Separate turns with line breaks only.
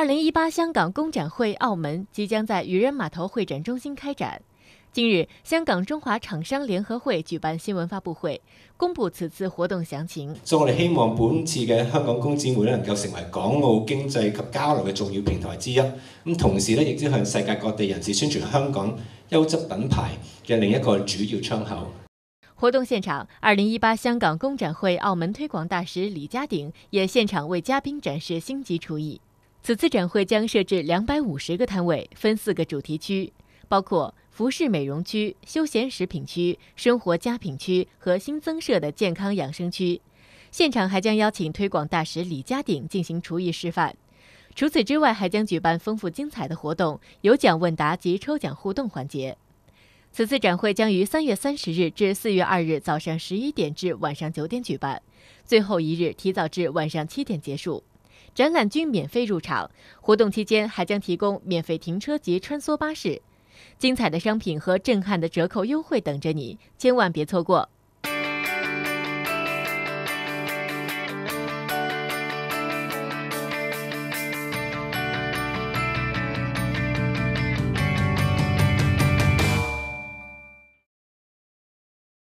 2018香港工展会澳门即将在渔人码头会展中心开展。近日，香港中華廠商聯合會舉辦新聞發佈會，公布此次活動詳情。
所以我哋希望本次嘅香港工展會能夠成為港澳經濟及交流嘅重要平台之一。咁同時亦都向世界各地人士宣傳香港優質品牌嘅另一個主要窗口。
活動現場，2018香港工展會澳門推廣大使李家鼎也現場為嘉賓展示星級廚藝。此次展會將設置250個攤位，分4個主題區，包括服飾美容區、休閒食品區、生活佳品區和新增設的健康養生區。現場還將邀請推廣大使李家鼎進行廚藝示範。除此之外，還將舉辦豐富精彩的活動，有獎問答及抽獎互動環節。此次展會將於3月30日至4月2日早上11點至晚上9點舉辦，最後一日提早至晚上7點結束。展覽均免費入場，活動期間還將提供免費停車及穿梭巴士。精彩的商品和震撼的折扣優惠等着你，千萬別錯過。